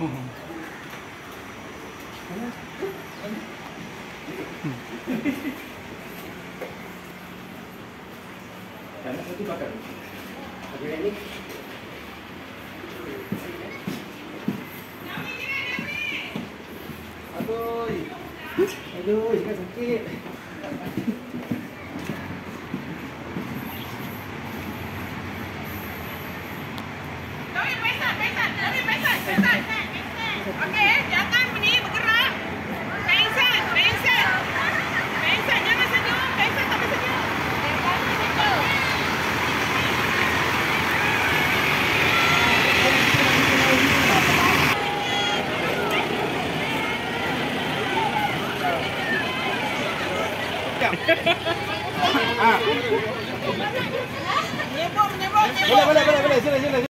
Karena satu bakar. Oke ini. Aduh, ini sakit. Okey, jangan ni bergerak. Pengsan, pengsan. Pengsan jangan senyum, pengsan tak boleh senyum. Menyebut. Boleh, sila.